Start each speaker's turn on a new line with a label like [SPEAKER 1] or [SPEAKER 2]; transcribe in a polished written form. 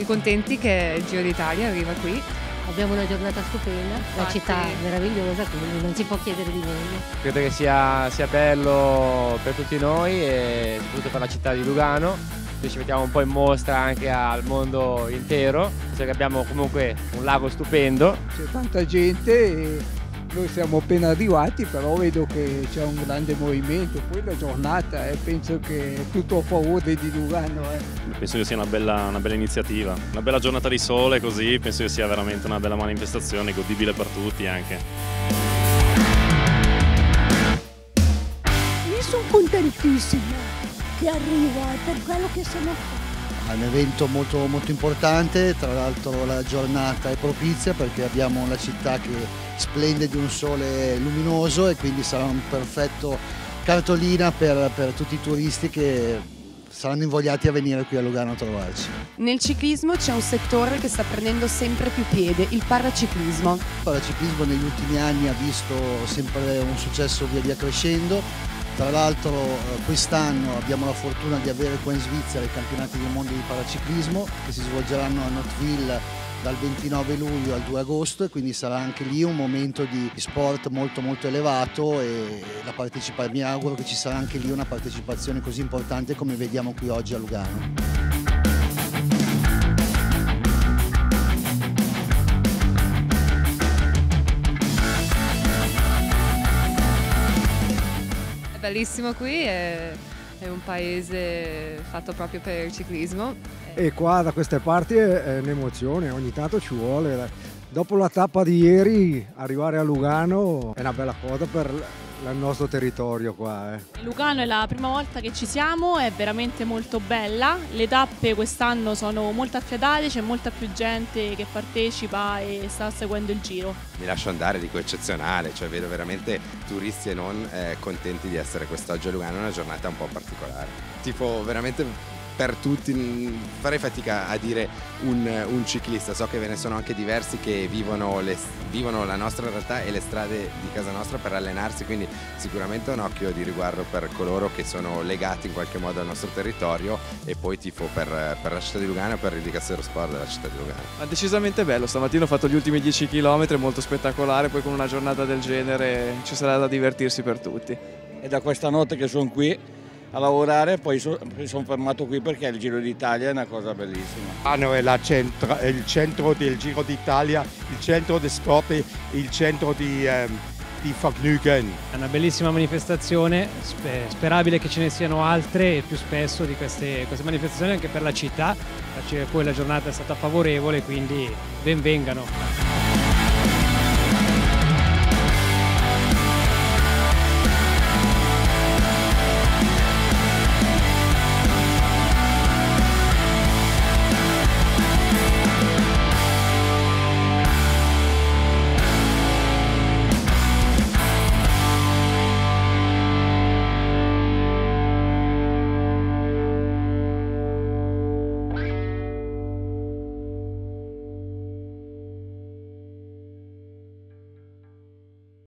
[SPEAKER 1] contenti che il Giro d'Italia arriva qui.
[SPEAKER 2] Abbiamo una giornata stupenda, la città è meravigliosa, quindi non si può chiedere di meglio.
[SPEAKER 3] Credo che sia bello per tutti noi e soprattutto per la città di Lugano. Noi ci mettiamo un po' in mostra anche al mondo intero, visto che abbiamo comunque un lago stupendo.
[SPEAKER 4] C'è tanta gente e noi siamo appena arrivati, però vedo che c'è un grande movimento. Poi la giornata penso che è tutto a favore di Lugano.
[SPEAKER 5] Penso che sia una bella iniziativa, una bella giornata di sole, così penso che sia veramente una bella manifestazione, godibile per tutti anche.
[SPEAKER 6] Io sono contentissima che arriva, è per quello che sono qua.
[SPEAKER 7] È un evento molto importante, tra l'altro la giornata è propizia perché abbiamo la città che splende di un sole luminoso e quindi sarà un perfetto cartolina per tutti i turisti che saranno invogliati a venire qui a Lugano a trovarci.
[SPEAKER 8] Nel ciclismo c'è un settore che sta prendendo sempre più piede, il paraciclismo.
[SPEAKER 7] Il paraciclismo negli ultimi anni ha visto sempre un successo via via crescendo. Tra l'altro quest'anno abbiamo la fortuna di avere qua in Svizzera i campionati del mondo di paraciclismo che si svolgeranno a Nottwil dal 29 luglio al 2 agosto e quindi sarà anche lì un momento di sport molto elevato e mi auguro che ci sarà anche lì una partecipazione così importante come vediamo qui oggi a Lugano.
[SPEAKER 1] È bellissimo qui, è un paese fatto proprio per il ciclismo.
[SPEAKER 9] E qua da queste parti è un'emozione, ogni tanto ci vuole. Dopo la tappa di ieri arrivare a Lugano è una bella cosa per il nostro territorio qua.
[SPEAKER 10] Lugano è la prima volta che ci siamo, è veramente molto bella, le tappe quest'anno sono molto affiatate, c'è molta più gente che partecipa e sta seguendo il giro.
[SPEAKER 11] Mi lascio andare, dico eccezionale, cioè vedo veramente turisti e non contenti di essere quest'oggi a Lugano, è una giornata un po' particolare. Tifo veramente per tutti, farei fatica a dire un ciclista, so che ve ne sono anche diversi che vivono la nostra realtà e le strade di casa nostra per allenarsi, quindi sicuramente un occhio di riguardo per coloro che sono legati in qualche modo al nostro territorio e poi tifo per la città di Lugano e per il Dicastero Sport della città di Lugano.
[SPEAKER 12] Ma decisamente bello, stamattina ho fatto gli ultimi 10 km, molto spettacolare, poi con una giornata del genere ci sarà da divertirsi per tutti.
[SPEAKER 13] È da questa notte che sono qui a lavorare, poi sono fermato qui perché il Giro d'Italia è una cosa bellissima.
[SPEAKER 14] Lugano è il centro del Giro d'Italia, il centro del sport, il centro di Vergnügen.
[SPEAKER 15] È una bellissima manifestazione, sperabile che ce ne siano altre e più spesso di queste manifestazioni anche per la città, poi la giornata è stata favorevole, quindi ben vengano.